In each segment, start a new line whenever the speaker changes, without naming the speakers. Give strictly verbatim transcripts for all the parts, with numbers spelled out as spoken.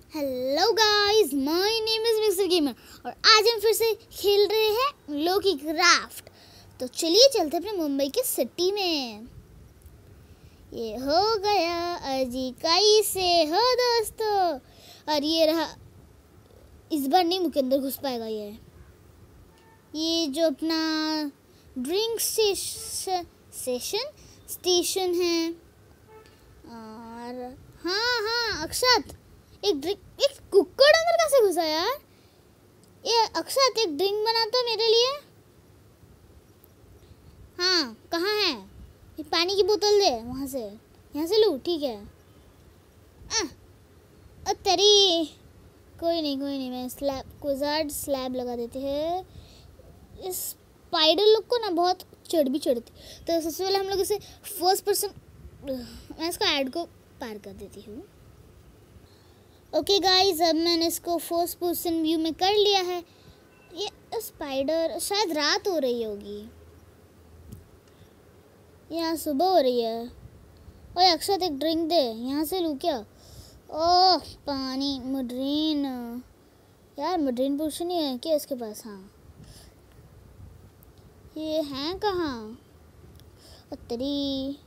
Hello guys, my name is Mister Gamer और आज हम फिर से खेल रहे हैं लोकी क्राफ्ट। तो चलिए चलते अपने मुंबई के सिटी में। ये हो गया अजी कई से हो दोस्तों, और ये रहा। इस बार नहीं मुझे अंदर घुस पाएगा ये ये जो अपना ड्रिंक सेशन स्टेशन है। और हाँ हाँ अक्षत, एक ड्रिंक, एक कुक्कड़ अंदर कैसे घुसा यार? ये अक्षत एक ड्रिंक बना तो मेरे लिए। हाँ कहाँ है? ये पानी की बोतल दे, वहाँ से, यहाँ से लूँ, ठीक है। आ, तेरी कोई नहीं कोई नहीं मैं स्लैब कोजार्ड स्लैब लगा देते हैं। इस स्पाइडर लोग को ना बहुत चढ़ भी चढ़ती, तो सबसे पहले हम लोग इसे फर्स्ट पर्सन, मैं इसको ऐड को पार कर देती हूँ। ओके गाइस, अब मैंने इसको फर्स्ट पर्सन व्यू में कर लिया है। ये स्पाइडर शायद रात हो रही होगी, यहाँ सुबह हो रही है। ओए अक्षत एक ड्रिंक दे, यहाँ से लूँ क्या? ओह पानी, मड्रीन यार, मड्रीन पोशन ही है क्या इसके पास? हाँ ये हैं कहाँ? तेरी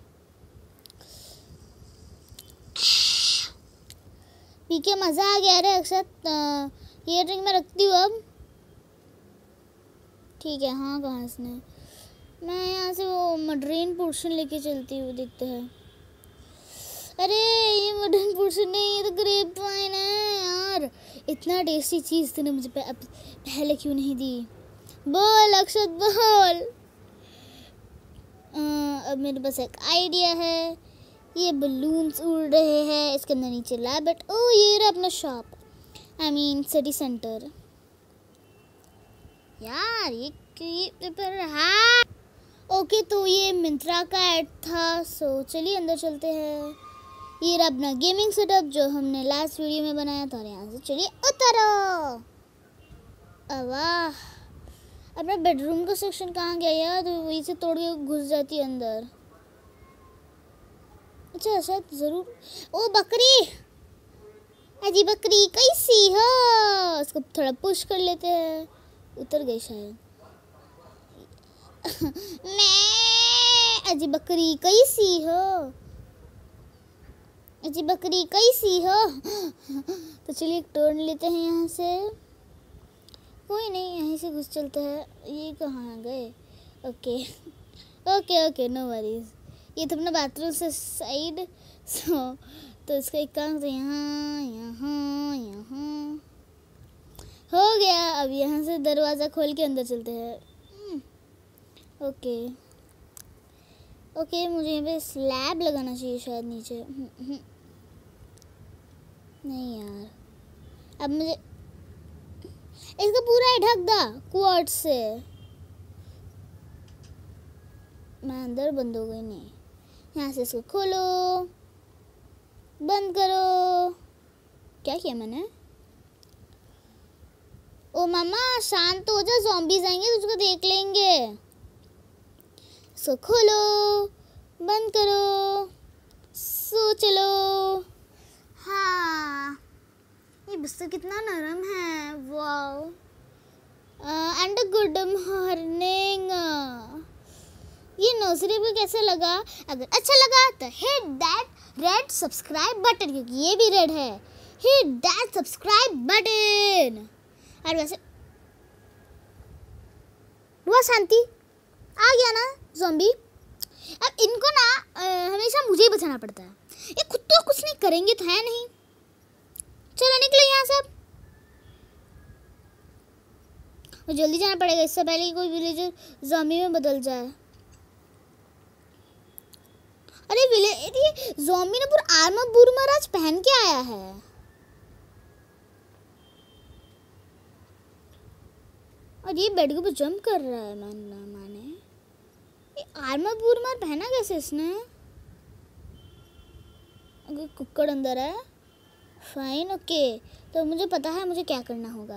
पी के मज़ा आ गया रे अक्षत। ये ड्रिंक मैं रखती हूँ अब, ठीक है। हाँ कहाँ इसने? मैं यहाँ से वो मड्रीन पोर्शन लेके चलती हूँ, देखते हैं। अरे ये मड्रीन पोर्शन नहीं, ये तो ग्रेप वाइन है यार। इतना टेस्टी चीज़ तूने मुझे पहले क्यों नहीं दी? बोल अक्षत बोल। आ, अब मेरे पास एक आइडिया है। ये बलून्स उड़ रहे हैं, इसके अंदर नीचे लैबट। ओ ये रहा अपना shop, I mean city centre. यार ये ये पर हाँ ओके, तो ये मिंत्रा का ऐड था, सो चलिए अंदर चलते हैं। ये रहा अपना गेमिंग सेटअप जो हमने लास्ट वीडियो में बनाया था। और यहाँ से चलिए उतरो। वाह, अपना बेडरूम का सेक्शन कहाँ गया यार? तो वहीं से तोड़ के घुस जाती है अंदर। अच्छा शायद जरूर। ओ बकरी, अजी बकरी कैसी हो? इसको थोड़ा पुश कर लेते हैं, उतर गई शायद। मैं अजी बकरी कैसी हो? अजी बकरी कैसी हो? तो चलिए एक टर्न लेते हैं यहाँ से। कोई नहीं, यहीं से घुस चलते हैं। ये कहाँ गए? Okay okay okay no worries. ये तो अपना बाथरूम से साइड, सो तो इसका एक काम से यहाँ यहाँ यहाँ हो गया। अब यहाँ से दरवाज़ा खोल के अंदर चलते हैं। ओके ओके, मुझे यहाँ पे स्लैब लगाना चाहिए शायद नीचे। नहीं यार, अब मुझे इसका पूरा ही ढक दा क्वार्ट्ज से। मैं अंदर बंद हो गई। नहीं, यहाँ से इसको खोलो, बंद करो। क्या किया मैंने? ओ मामा शांत हो जा, ज़ॉम्बीज़ आएंगे तुझको देख लेंगे। इसको खोलो, बंद करो, सो चलो। हाँ ये बिस्तर कितना नरम है, वाओ। And good morning. ये नर्सरी पे कैसा लगा? अगर अच्छा लगा तो hit that red subscribe button, क्योंकि ये भी रेड है। Hit that subscribe button. और वैसे हुआ शांति, आ गया ना ज़ॉम्बी। अब इनको ना हमेशा मुझे ही बचाना पड़ता है, ये खुद तो कुछ नहीं करेंगे तो है नहीं। चलो निकलो यहाँ से, अब जल्दी जाना पड़ेगा इससे पहले कि कोई विलेजर ज़ॉम्बी में बदल जाए। अरे विले ये ज़ॉम्बी ने पूरा आर्मर बुरमर आज पहन के आया है। और ये बेड के ऊपर जंप कर रहा है। मानना माने ये आर्मर बुरमर पहना कैसे इसने? अगर कुक्कड़ अंदर है, फाइन ओके। तो मुझे पता है मुझे क्या करना होगा।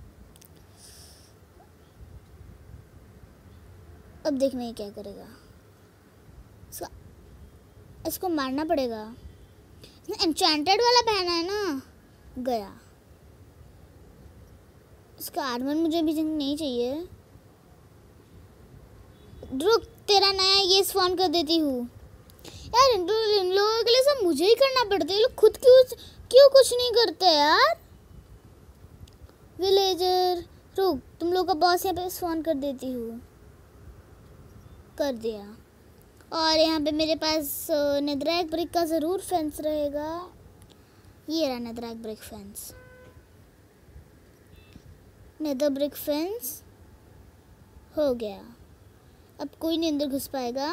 अब देखना ये क्या करेगा। इसका इसको मारना पड़ेगा। एन्चेंटेड वाला पहना है ना, गया। इसका आर्मर मुझे अभी नहीं चाहिए। रुक, तेरा नया ये स्पॉन कर देती हूँ। यार इन लोगों के लिए सब मुझे ही करना पड़ता है, ये लोग खुद क्यों क्यों कुछ नहीं करते यार। विलेजर रुक, तुम लोग का बॉस यहाँ पे स्पॉन कर देती हूँ। कर दिया। और यहाँ पे मेरे पास नेदरैक ब्रिक का ज़रूर फेंस रहेगा। ये रहा netherrack brick fence, nether brick fence हो गया। अब कोई नहीं अंदर घुस पाएगा।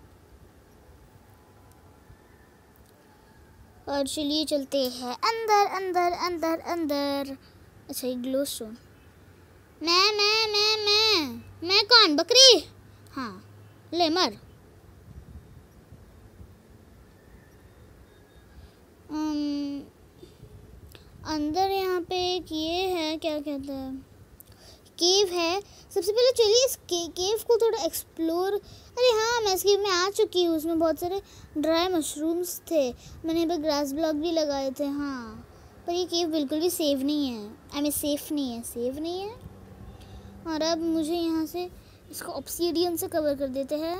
और चलिए चलते हैं अंदर अंदर अंदर अंदर। अच्छा ये ग्लो स्टोन। मैं मैं मैं मैं मैं कौन, बकरी? हाँ ले मर। um, अंदर यहाँ पे एक ये है, क्या कहते हैं, केव है। सबसे पहले चलिए इस के, केव को थोड़ा एक्सप्लोर। अरे हाँ, मैं इस केव में आ चुकी हूँ। उसमें बहुत सारे ड्राई मशरूम्स थे। मैंने यहाँ पर ग्रास ब्लॉक भी लगाए थे। हाँ, पर ये केव बिल्कुल भी सेफ नहीं है। आई मीन सेफ नहीं है, सेफ नहीं है। और अब मुझे यहाँ से इसको ऑब्सीडियन से कवर कर देते हैं।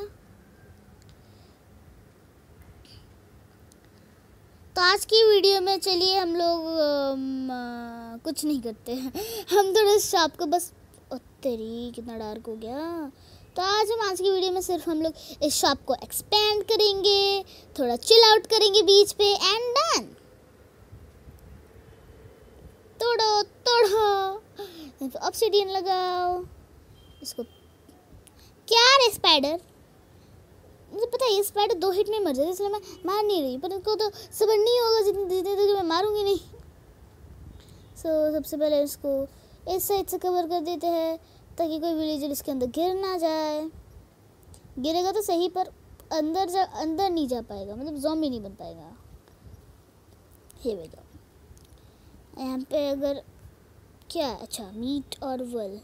तो आज की वीडियो में चलिए हम लोग आ, कुछ नहीं करते हैं। हम थोड़ा शॉप को बस, ओ तेरी कितना डार्क हो गया। तो आज हम आज की वीडियो में सिर्फ हम लोग इस शॉप को एक्सपेंड करेंगे, थोड़ा चिल आउट करेंगे बीच पे, एंड डन। तोड़ो तोड़ो, ऑब्सीडियन लगाओ इसको। क्या रे स्पाइडर, मुझे पता है ये स्पाइडर दो हिट में मर जाता है, इसलिए मैं मार नहीं रही। पर उनको तो सबर नहीं होगा जितनी जितनी देर मैं मारूंगी नहीं। सो so, सबसे पहले इसको इस साइड से कवर कर देते हैं ताकि कोई विलेजर इसके अंदर गिर ना जाए। गिरेगा तो सही, पर अंदर जा अंदर नहीं जा पाएगा, मतलब ज़ॉम्बी नहीं बन पाएगा। हे बेटा, यहाँ पे अगर क्या, अच्छा मीट और वल,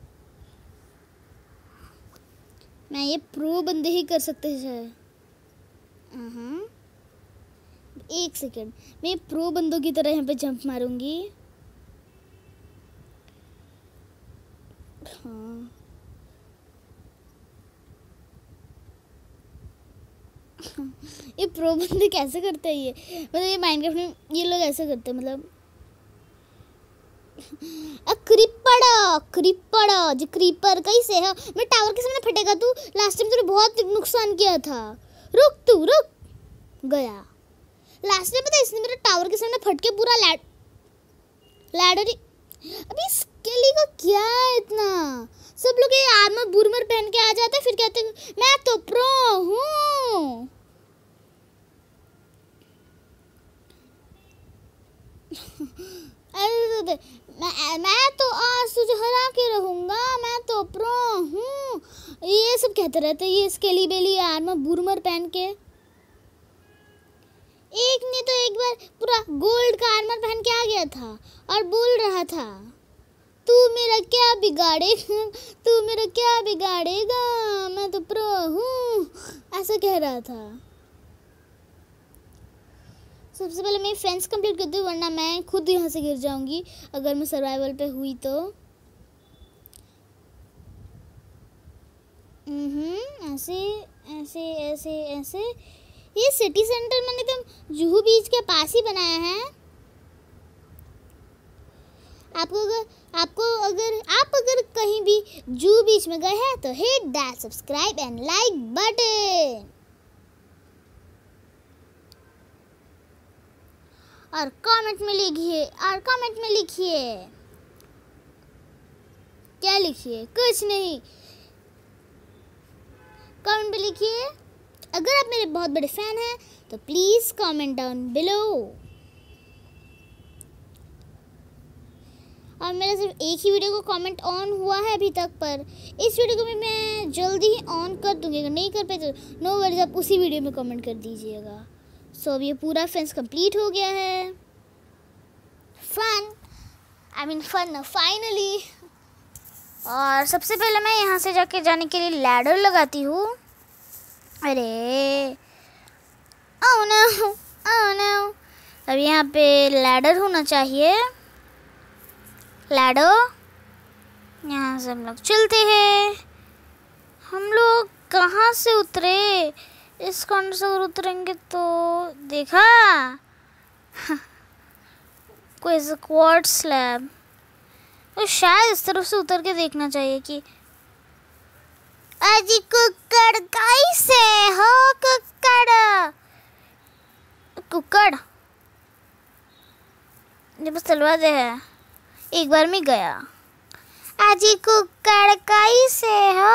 मैं ये प्रो बंदे ही कर सकते हैं। हाँ एक सेकेंड, मैं प्रो बंदों की तरह यहाँ पे जंप मारूंगी। हाँ ये प्रो बंदे कैसे करते हैं ये, मतलब ये माइनक्राफ्ट में ये लोग ऐसे करते हैं, मतलब क्रीपर क्रीपर जो क्रीपर कैसे है। मैं टावर के सामने फटेगा तू, लास्ट टाइम तूने बहुत नुकसान किया था। रुक तू रुक गया। लास्ट टाइम पता है इसने मेरे टावर के सामने फट के पूरा लैड लैडर। अभी स्केली का क्या है इतना, सब लोग ये आर्मर बुरमर पहन के आ जाते हैं, फिर कहते हैं मैं तो प्रो हूँ। मैं मैं तो आज तुझे हरा के रहूंगा, मैं तो प्रो हूँ, ये सब कहते रहते हैं ये स्केली बेली आर्मर बुरमर पहन के। एक ने तो एक बार पूरा गोल्ड का आर्मर पहन के आ गया था और बोल रहा था तू मेरा क्या बिगाड़ेगा, तू मेरा क्या बिगाड़ेगा, मैं तो प्रो हूँ, ऐसा कह रहा था। सबसे पहले मैं फेंस कंप्लीट करती हूँ, वरना मैं खुद यहाँ से गिर जाऊंगी अगर मैं सर्वाइवल पे हुई तो। हम्म ऐसे ऐसे ऐसे ऐसे। ये सिटी सेंटर मैंने एकदम जुहू बीच के पास ही बनाया है। आपको अगर आपको अगर आप अगर कहीं भी जुहू बीच में गए हैं तो hit that subscribe and like button, और कमेंट में लिखिए और कमेंट में लिखिए क्या लिखिए, कुछ नहीं, कमेंट में लिखिए। अगर आप मेरे बहुत बड़े फैन हैं तो प्लीज कमेंट डाउन बिलो। और मेरा सिर्फ एक ही वीडियो को कमेंट ऑन हुआ है अभी तक, पर इस वीडियो को भी मैं जल्दी ही ऑन कर दूंगी। अगर नहीं कर पाए तो नो वरीज, आप उसी वीडियो में कमेंट कर दीजिएगा। सो अब ये पूरा फेंस कंप्लीट हो गया है। Fun I mean fun finally. और सबसे पहले मैं यहाँ से जाके जाने के लिए लैडर लगाती हूँ। अरे ओह नो ओह नो अब यहाँ पे लैडर होना चाहिए, लैडर। यहाँ से हम लोग चलते हैं। हम लोग कहाँ से उतरे? इस कॉर्नर से अगर उतरेंगे तो देखा कोई क्वार्ट स्लैब, तो शायद इस तरफ से उतर के देखना चाहिए कि अजी कुक्कड़ कैसे हो? कुक्कड़ कुक्कड़ ये बस तलवार दे है, एक बार में गया। अजी कुक्कड़ कैसे हो?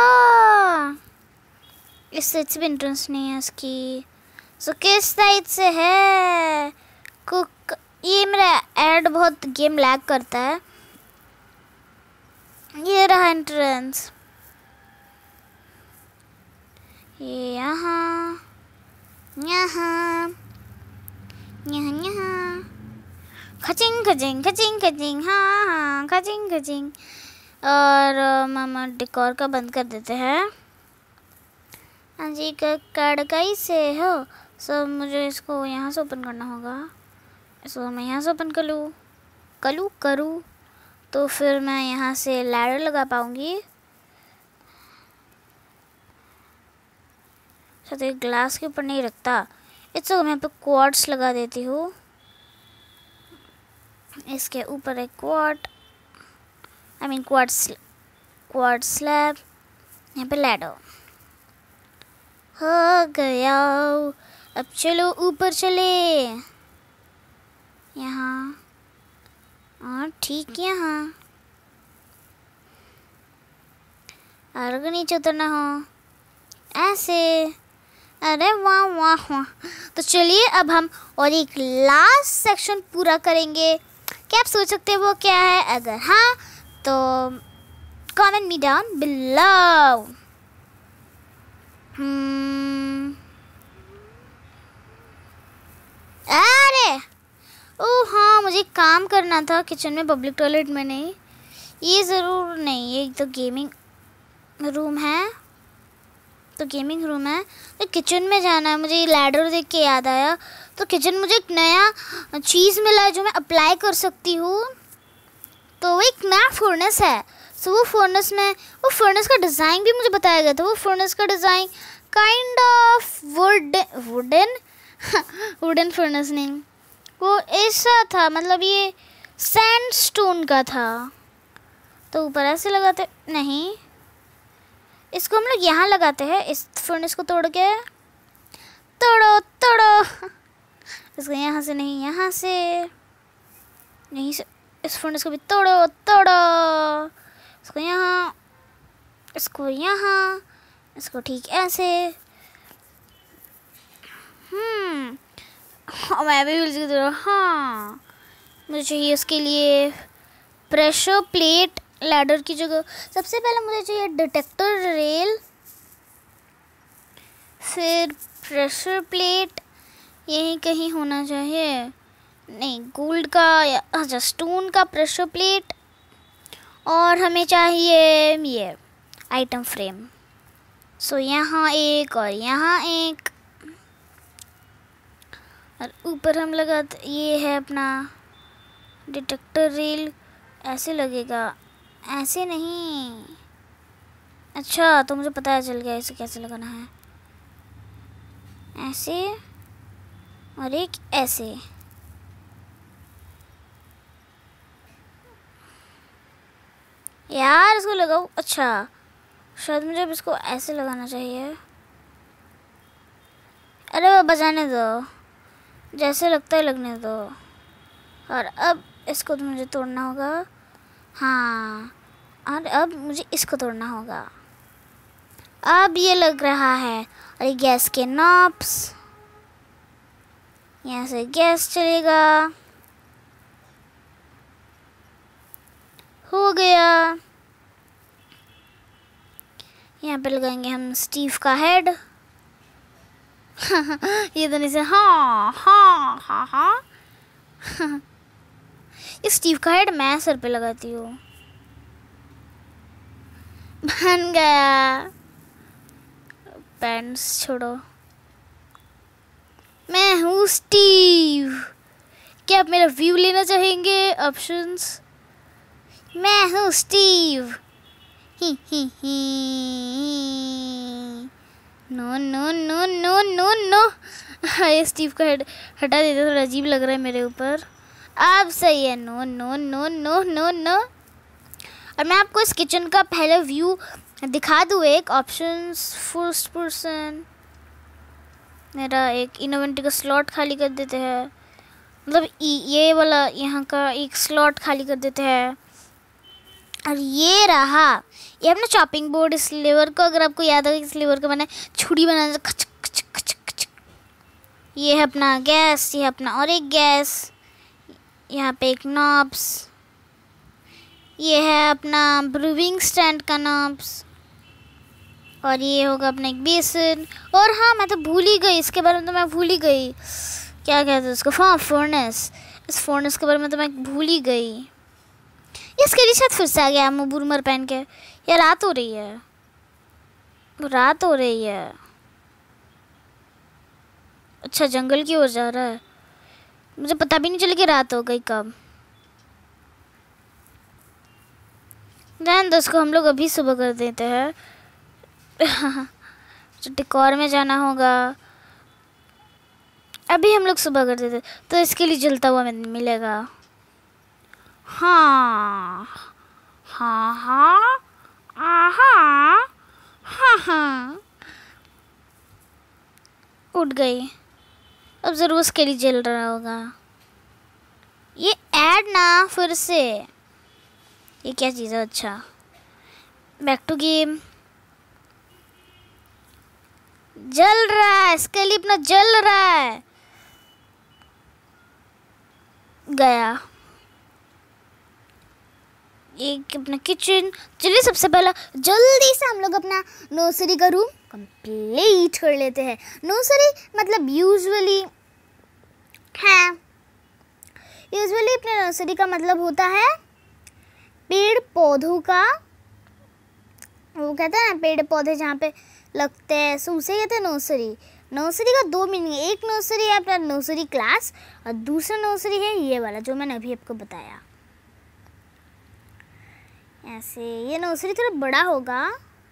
इस साइड से भी इंट्रेंस नहीं है इसकी, सो किस साइड से है? कुक ये मेरा ऐड बहुत गेम लैग करता है। ये रहा एंट्रेंस, ये यहाँ यहाँ यहाँ यहाँ खचिंग खचिंग खचिंग खचिंग, हाँ हाँ खचिंग खचिंग। और मामा डेकोर का बंद कर देते हैं। जी कुक्कड़ कैसे हो? सो मुझे इसको यहाँ से ओपन करना होगा। इसको मैं यहाँ से ओपन कर लूँ करूँ करूँ तो फिर मैं यहाँ से लैडर लगा पाऊँगी। शायद एक ग्लास के ऊपर नहीं रखता, इसको मैं यहाँ पे क्वार्ट्स लगा देती हूँ। इसके ऊपर एक quart I mean quartz quartz slab, यहाँ पे लैडर हो गया। अब चलो ऊपर चले, यहाँ और ठीक यहाँ, और अगर नीचे उतरना हो ऐसे। अरे वाह वाह वाह। तो चलिए अब हम और एक लास्ट सेक्शन पूरा करेंगे। क्या आप सोच सकते हैं वो क्या है? अगर हाँ तो कमेंट मी डाउन बिलो। हम्म अरे ओह हाँ, मुझे काम करना था किचन में, पब्लिक टॉयलेट में नहीं। ये ज़रूर नहीं, ये तो गेमिंग रूम है, तो गेमिंग रूम है तो किचन में जाना है। मुझे लैडर देख के याद आया, तो किचन मुझे एक नया चीज़ मिला है जो मैं अप्लाई कर सकती हूँ। तो वो एक नया फर्नेस है। सो वो फर्नेस में वो फर्नेस का डिज़ाइन भी मुझे बताया गया था। वो फर्नेस का design kind of wood wooden wooden furnace नहीं, वो ऐसा था, मतलब ये सैंडस्टोन का था। तो ऊपर ऐसे लगाते नहीं, इसको हम लोग यहाँ लगाते हैं। इस फर्नेस को तोड़ के तोड़ो तोड़ो इसको यहाँ से नहीं, यहाँ से यहीं से इस फर्नेस को भी तोड़ो तोड़ो। इसको यहाँ, इसको यहाँ, इसको ठीक ऐसे। हम्म हाँ, मैं भी भूल गई। हाँ मुझे चाहिए इसके लिए प्रेशर प्लेट लैडर की जगह। सबसे पहले मुझे चाहिए डिटेक्टर रेल, फिर प्रेशर प्लेट यहीं कहीं होना चाहिए। नहीं, गोल्ड का या अच्छा स्टोन का प्रेशर प्लेट। और हमें चाहिए ये आइटम फ्रेम। सो यहाँ एक और यहाँ एक, और ऊपर हम लगाते, ये है अपना डिटेक्टर रेल। ऐसे लगेगा, ऐसे नहीं। अच्छा तो मुझे पता चल गया इसे कैसे लगाना है। ऐसे और एक ऐसे। यार इसको लगाओ। अच्छा शायद मुझे अब इसको ऐसे लगाना चाहिए। अरे वो बजाने दो, जैसे लगता है लगने दो। और अब इसको तो मुझे तोड़ना होगा। हाँ, और अब मुझे इसको तोड़ना होगा। अब ये लग रहा है। और ये गैस के नॉब्स, यहाँ से गैस चलेगा। हो गया। यहाँ पे लगाएंगे हम स्टीव का हेड। ये तो नहीं से हाँ हाँ हाँ हाँ इस स्टीव का हेड मैं सर पे लगाती हूँ। बन गया। पेंस छोड़ो, मैं हूँ स्टीव। क्या आप मेरा व्यू लेना चाहेंगे? ऑप्शंस, मैं हूँ स्टीव। ही ही ही। No no no no no no. ये स्टीव का हेड हटा देते, थोड़ा अजीब लग रहा है मेरे ऊपर। अब सही है। No no no no no no. और मैं आपको इस किचन का पहला व्यू दिखा दूँ। एक ऑप्शंस, फर्स्ट पर्सन। मेरा एक इनोवेंटी का स्लॉट खाली कर देते हैं, मतलब ये वाला यहाँ का एक स्लॉट खाली कर देते हैं। और ये रहा, ये अपना चॉपिंग बोर्ड। इस लीवर को, अगर आपको याद है, इस लीवर को मैंने छुरी बनाना। खच खच खच खच। ये है अपना गैस, ये है अपना और एक गैस। यहाँ पे एक नॉब्स, ये है अपना ब्रूइंग स्टैंड का नॉब्स। और ये होगा अपना एक बेसन। और हाँ, मैं तो भूल ही गई, इसके बारे में तो मैं भूल ही गई। क्या कहते हैं उसको? हाँ, फर्नेस। इस फर्नेस के बारे में तो मैं भूल ही गई। इसके लिए शायद फिर से आ गया मुँह बुरमर पहन के। यार रात हो रही है, रात हो रही है। अच्छा, जंगल की ओर जा रहा है। मुझे पता भी नहीं चला कि रात हो गई कब। ध्यान दो, इसको हम लोग अभी सुबह कर देते हैं। जो डेकोर में जाना होगा, अभी हम लोग सुबह कर देते, तो इसके लिए जलता हुआ मिलेगा। हाँ हाँ हाँ हाँ हाँ हाँ। उठ गई। अब ज़रूर उसके लिए जल रहा होगा। ये ऐड ना फिर से, ये क्या चीज़ है? अच्छा, बैक टू गेम। जल रहा है, इसके लिए अपना जल रहा है। गया एक अपना किचन। चलिए सबसे पहला जल्दी से हम लोग अपना नर्सरी का रूम कंप्लीट कर लेते हैं। नर्सरी मतलब यूजुअली है, यूजुअली अपने नर्सरी का मतलब होता है पेड़ पौधों का। वो कहते हैं ना, पेड़ पौधे जहाँ पे लगते हैं, सो उसे कहते हैं नर्सरी। नर्सरी का दो मीनिंग है। एक नर्सरी है अपना नर्सरी क्लास, और दूसरा नर्सरी है ये वाला जो मैंने अभी आपको बताया। ऐसे ये नर्सरी थोड़ा बड़ा होगा,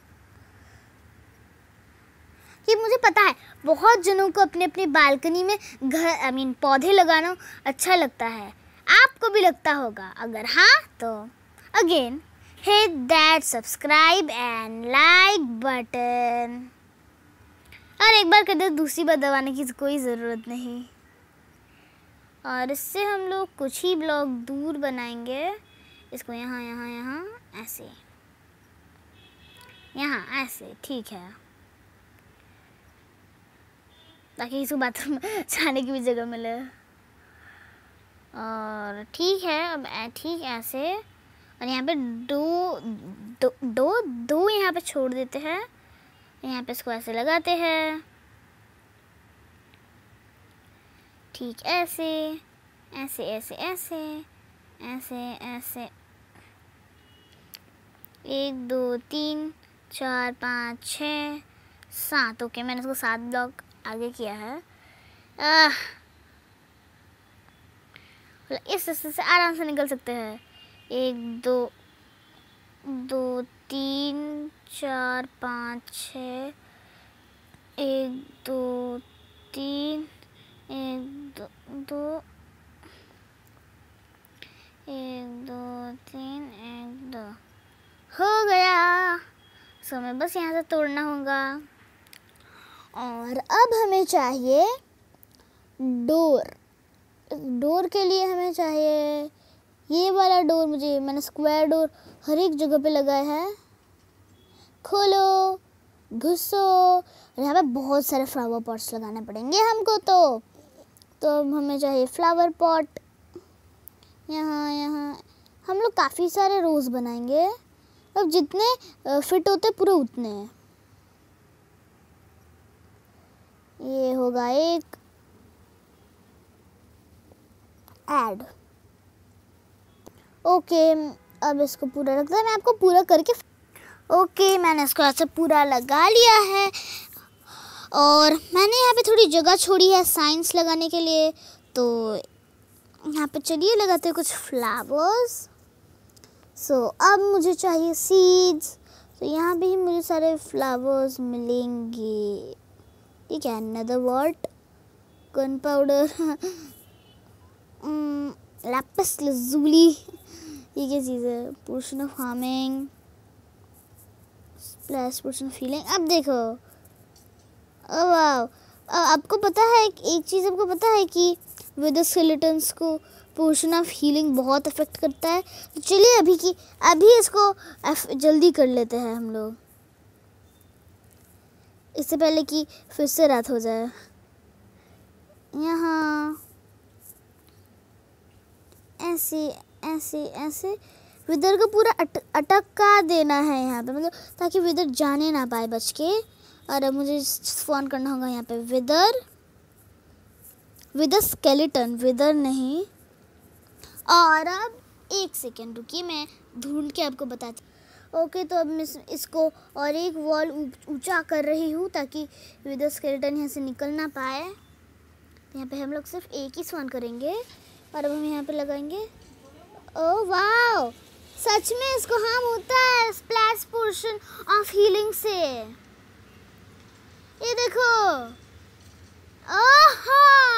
कि मुझे पता है बहुत जनों को अपने अपनी बालकनी में घर आई मीन पौधे लगाना अच्छा लगता है। आपको भी लगता होगा, अगर हाँ तो again hit that subscribe and like button। और एक बार कर दे, दूसरी बार दबाने की कोई ज़रूरत नहीं। और इससे हम लोग कुछ ही ब्लॉक दूर बनाएंगे। इसको यहाँ यहाँ यहाँ ऐसे, यहाँ ऐसे, ठीक है, ताकि इसको बाथरूम जाने की भी जगह मिले। और ठीक है, अब ठीक ऐसे। और यहाँ पे दो दो दो दो यहाँ पे छोड़ देते हैं। यहाँ पे इसको ऐसे लगाते हैं, ठीक ऐसे ऐसे ऐसे ऐसे ऐसे ऐसे। एक दो तीन चार पाँच छः सात। ओके, मैंने इसको सात ब्लॉक आगे किया है। आह, इस रास्ते से आराम से निकल सकते हैं। एक दो दो तीन चार पाँच छः, एक दो तीन, एक दो दो, एक दो तीन, एक दो, हो गया। सो हमें बस यहाँ से तोड़ना होगा। और अब हमें चाहिए डोर। डोर के लिए हमें चाहिए ये वाला डोर। मुझे मैंने स्क्वायर डोर हर एक जगह पे लगाया है। खोलो, घुसो। यहाँ पे बहुत सारे फ्लावर पॉट्स लगाने पड़ेंगे हमको। तो तो अब हमें चाहिए फ्लावर पॉट। यहाँ यहाँ हम लोग काफ़ी सारे रोज़ बनाएंगे। अब जितने फिट होते पूरे उतने हैं। ये होगा एक ऐड। ओके, अब इसको पूरा रखते हैं। मैं आपको पूरा करके ओके मैंने इसको ऐसे पूरा लगा लिया है। और मैंने यहाँ पे थोड़ी जगह छोड़ी है साइंस लगाने के लिए। तो यहाँ पे चलिए लगाते हैं कुछ फ्लावर्स। सो so, अब मुझे चाहिए सीड्स। तो यहाँ पे ही मुझे सारे फ्लावर्स मिलेंगे। ठीक है, another word, gunpowder, lapis lazuli, ये क्या चीज़ है? Potion of harming, splash potion of healing. अब देखो, ओ वाव, आपको पता है एक चीज़, आपको पता है कि विद स्केलेटन्स को पोर्शन ऑफ हीलिंग बहुत अफेक्ट करता है। तो चलिए अभी की अभी इसको जल्दी कर लेते हैं हम लोग, इससे पहले कि फिर से रात हो जाए। यहाँ ऐसे ऐसे ऐसे विदर को पूरा अट, अटका देना है यहाँ पे, मतलब ताकि विदर जाने ना पाए बच के। और अब मुझे फोन करना होगा यहाँ पे विदर, विदर स्केलेटन, विदर नहीं। और अब एक सेकेंड रुकिए, मैं ढूंढ के आपको बताती। ओके, तो अब मैं इसको और एक वॉल ऊंचा कर रही हूँ ताकि विदर स्केलेटन यहाँ से निकल ना पाए। यहाँ पे हम लोग सिर्फ एक ही स्वान करेंगे और अब हम यहाँ पे लगाएंगे। ओह वाह, सच में इसको हार्म होता है स्प्लैश पोर्शन ऑफ हीलिंग से। ये देखो, ओह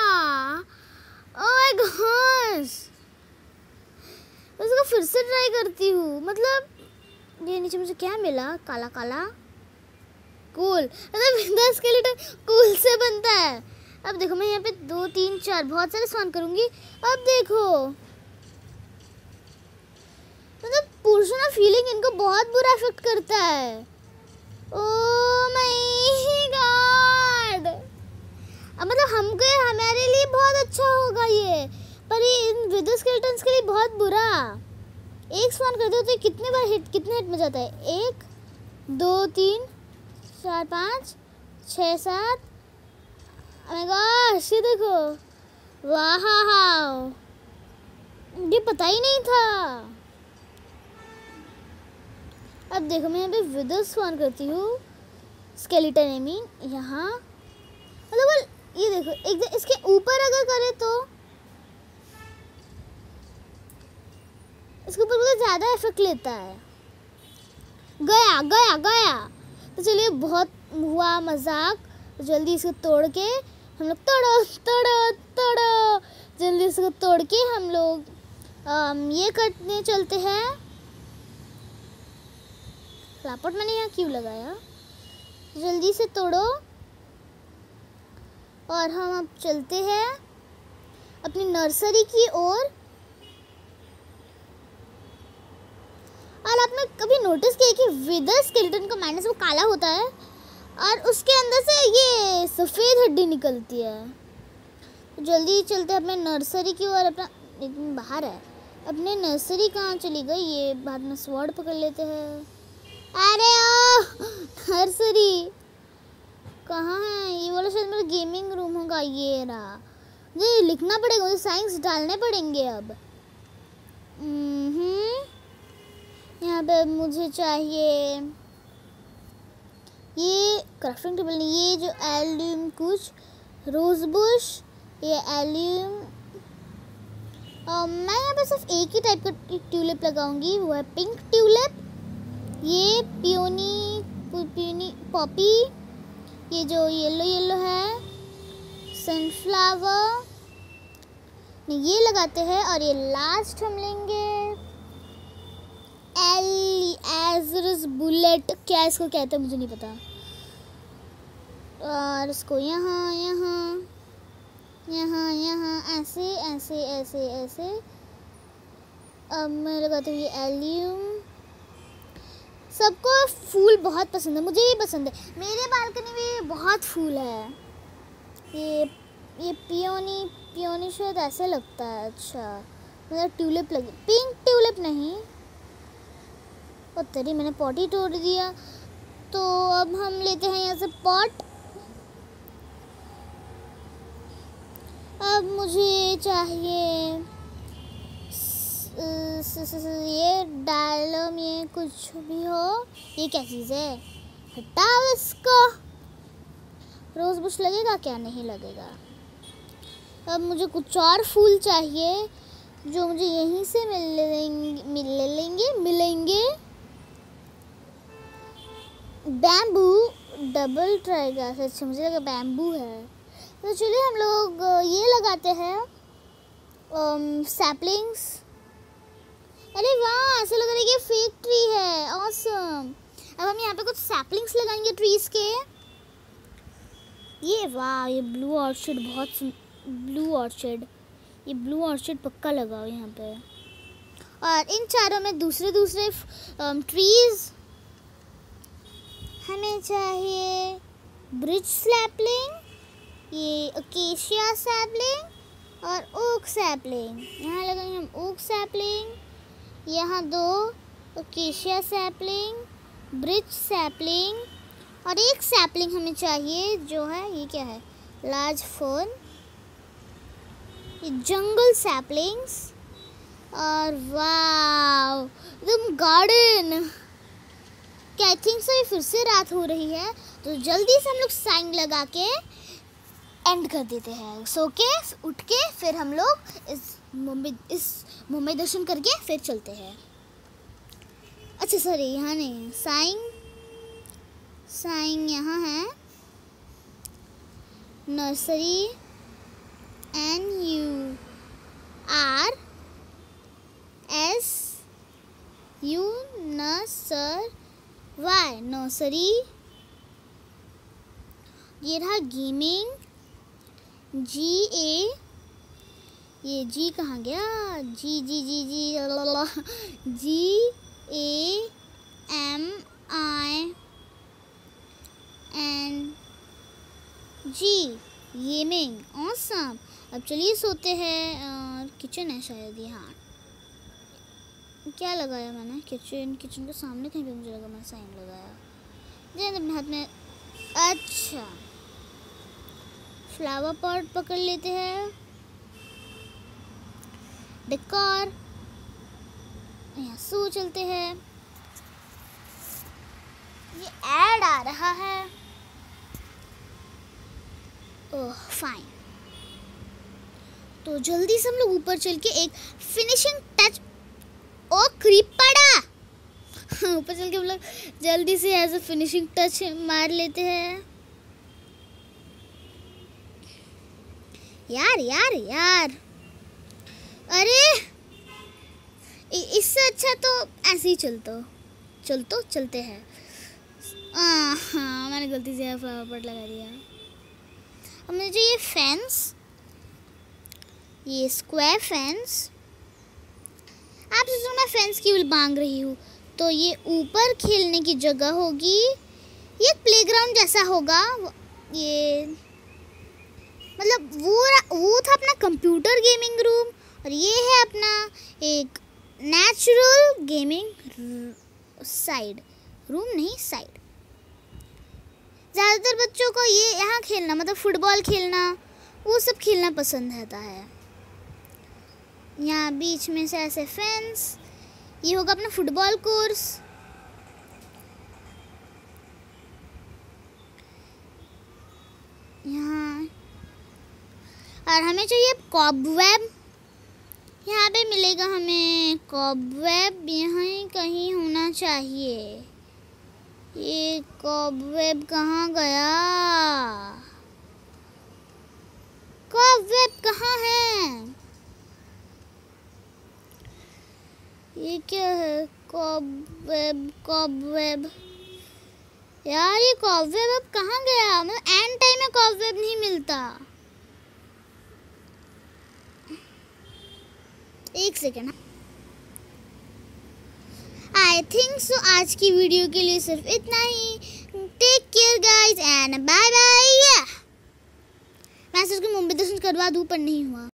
माय गॉड, इसको फिर से ट्राई करती हूँ। मतलब ये नीचे मुझे क्या मिला? काला काला कूल, मतलब विदर स्केलेटन कूल से बनता है। अब देखो, मैं यहाँ पे दो तीन चार बहुत सारे स्वान करूंगी। अब देखो, मतलब पोर्शन ऑफ हीलिंग इनको बहुत बुरा इफेक्ट करता है। ओह माय गॉड, अब मतलब हमको हमारे लिए बहुत अच्छा होगा ये, पर ये इन विदर स्केलेटन्स के लिए बहुत बुरा। एक स्वान करते हो तो कितने बार हिट, कितने हिट में जाता है? एक, दो, तीन, चार, पाँच, छः, सात। ओह गॉश, ये देखो, वाह, ये पता ही नहीं था। अब देखो, मैं यहाँ पे विदर स्वान करती हूँ, स्केलेटन आई मीन, यहाँ मतलब ये देखो, एक इसके ऊपर अगर करे तो इसके ऊपर बहुत ज़्यादा इफेक्ट लेता है। गया गया गया। तो चलिए, बहुत हुआ मजाक, तो जल्दी इसको तोड़ के हम लोग तोड़ो तोड़ो तोड़ो जल्दी इसको तोड़ के हम लोग ये करने चलते हैं। फ्लापट मैंने यहाँ क्यों लगाया? जल्दी से तोड़ो और हम अब चलते हैं अपनी नर्सरी की ओर। और आपने कभी नोटिस किया कि विदर स्केलेटन का माइनस वो काला होता है और उसके अंदर से ये सफ़ेद हड्डी निकलती है। तो जल्दी चलते हैं अपने नर्सरी की ओर। अपना एकदम बाहर है, अपने नर्सरी कहाँ चली गई? ये बाहर में स्वॉर्ड पकड़ लेते हैं। अरे ओ नर्सरी कहाँ है? ये वाला शायद मेरा गेमिंग रूम होगा। ये रहा, मुझे लिखना पड़ेगा, मुझे साइंस डालने पड़ेंगे अब। हम्म यहाँ पे मुझे चाहिए ये क्राफ्टिंग टेबल नहीं, ये जो एल्यूम कुछ रोज बुश, ये एल्यूम। और मैं यहाँ पे सिर्फ एक ही टाइप का ट्यूलिप लगाऊंगी, वो है पिंक ट्यूलिप। ये पियोनी पियोनी पॉपी, ये जो येलो येलो है सनफ्लावर, ये लगाते हैं। और ये लास्ट हम लेंगे एलिएजरस बुलेट, क्या इसको कहते हैं मुझे नहीं पता। और इसको यहाँ यहाँ यहाँ यहाँ ऐसे ऐसे ऐसे ऐसे अब मैं लगाती हूँ ये एलियम। सबको फूल बहुत पसंद है, मुझे ये पसंद है। मेरे बालकनी में बहुत फूल है। ये ये पियोनी पियोनी शायद ऐसे लगता है। अच्छा, मतलब ट्यूलिप लगी, पिंक ट्यूलिप नहीं। और तेरी मैंने पॉट ही तोड़ दिया। तो अब हम लेते हैं यहाँ से पॉट। अब मुझे चाहिए ये डालम, ये कुछ भी हो। ये क्या चीज़ है? हटाओ इसको। रोज बुश लगेगा क्या? नहीं लगेगा। अब मुझे कुछ और फूल चाहिए जो मुझे यहीं से मिलेंगे मिलेंगे मिलेंगे बैम्बू डबल ट्राई ग्रास। अच्छा मुझे लगा बैम्बू है। तो चलिए हम लोग ये लगाते हैं सैपलिंग्स। अरे वाह, ऐसा लग रहा है कि फेक ट्री है। ऑसम। अब हम यहाँ पे कुछ सैपलिंग्स लगाएंगे ट्रीज के। ये वाह, ये ब्लू ऑर्चिड बहुत ब्लू ऑर्चिड ये ब्लू ऑर्चिड पक्का लगाओ यहाँ पे। और इन चारों में दूसरे दूसरे ट्रीज हमें चाहिए। ब्रिज सैपलिंग, ये अकेशिया सैपलिंग और ओक सैपलिंग। यहाँ लगाएंगे हम ओक सैपलिंग, यहाँ दो अकेशिया सैपलिंग, ब्रिज सैपलिंग और एक सैपलिंग हमें चाहिए जो है, ये क्या है, लार्ज फर्न, ये जंगल सैपलिंग्स। और वाव, एकदम गार्डन। आई थिंक सो ये फिर से रात हो रही है, तो जल्दी से हम लोग साइन लगा के एंड कर देते हैं। सो के उठ के फिर हम लोग इस मुंबई इस मुंबई दर्शन करके फिर चलते हैं। अच्छा सॉरी, यहाँ नहीं है साइन। साइन यहाँ है, nursery N U R S U nurser Y, nursery. ये रहा गेमिंग, जी ए, ये जी कहाँ गया, जी जी जी जी ला G A M I N G, gaming. Awesome. अब चलिए सोते हैं। और किचन है शायद, यहाँ क्या लगाया मैंने, किचन किचन के सामने कहीं पे मुझे लगा मैं साइन लगाया। जैसे अपने हाथ में। अच्छा, फ्लावर पॉट पकड़ लेते हैं, डेकोर। यहाँ सो चलते हैं। ये ऐड आ रहा है। Oh fine. तो जल्दी से हम लोग ऊपर चल के एक फिनिशिंग टच। ओ क्रीपड़ा। ऊपर चल के हम लोग जल्दी से एज अ फिनिशिंग टच मार लेते हैं। यार यार यार, अरे इससे अच्छा तो ऐसे ही चलतो चलतो चलते हैं। हाँ, मैंने गलती से फ्लावर पॉट लगा दिया। अब मुझे ये फेंस, ये स्क्वायर फेंस। आप सोचो मैं फेंस क्यों बांध रही हूँ, तो ये ऊपर खेलने की जगह होगी। ये प्लेग्राउंड जैसा होगा। ये मतलब वो वो था अपना कंप्यूटर गेमिंग रूम, और ये है अपना एक नेचुरल गेमिंग साइड रूम, नहीं साइड। ज़्यादातर बच्चों को ये यहाँ खेलना, मतलब फुटबॉल खेलना, वो सब खेलना पसंद रहता है। यहाँ बीच में से ऐसे फेंस, ये होगा अपना फुटबॉल कोर्स। यहाँ और हमें चाहिए कॉबवेब। यहाँ पे मिलेगा हमें कॉबवेब, यहाँ कहीं होना चाहिए। ये कॉबवेब कहाँ गया? कॉबवेब कहाँ है? ये क्या है? कॉबवेब कॉबवेब यार, ये कॉबवेब अब कहाँ गया? मतलब एंड टाइम में कॉबवेब नहीं मिलता। एक सेकेंड। आई थिंक सो आज की वीडियो के लिए सिर्फ इतना ही। Take care guys and bye bye. मैं सोच के मुंबई दर्शन करवा दूं, पर नहीं हुआ।